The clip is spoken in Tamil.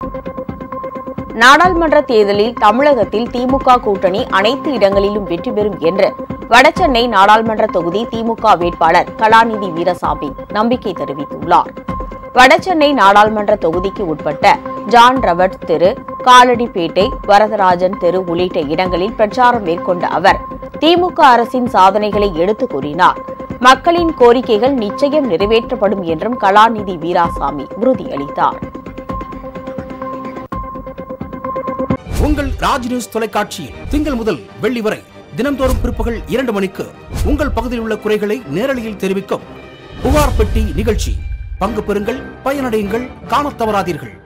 நாடாளுமன்ற தேர்தலில் தமிழகத்தில் திமுக கூட்டணி அனைத்து இடங்களிலும் வெற்றி பெறும் என்று வடசென்னை நாடாளுமன்ற தொகுதி திமுக வேட்பாளர் கலாநிதி வீராசாமி நம்பிக்கை தெரிவித்துள்ளார். வடசென்னை நாடாளுமன்ற தொகுதிக்கு உட்பட்ட ஜான் ரபர்ட்ஸ் தெரு, காலடிப்பேட்டை, வரதராஜன் தெரு உள்ளிட்ட இடங்களில் பிரச்சாரம் மேற்கொண்ட அவர் திமுக அரசின் சாதனைகளை எடுத்துக் கூறினார். மக்களின் கோரிக்கைகள் நிச்சயம் நிறைவேற்றப்படும் என்றும் கலாநிதி வீராசாமி உறுதியளித்தார். உங்கள் ராஜ் நியூஸ் தொலைக்காட்சியில் திங்கள் முதல் வெள்ளி வரை தினந்தோறும் பிற்பகல் 2 மணிக்கு உங்கள் பகுதியில் உள்ள குறைகளை நேரலையில் தெரிவிக்கும் புகார் பெட்டி நிகழ்ச்சி. பங்கு பெறுங்கள், பயனடையுங்கள், காணத் தவறாதீர்கள்.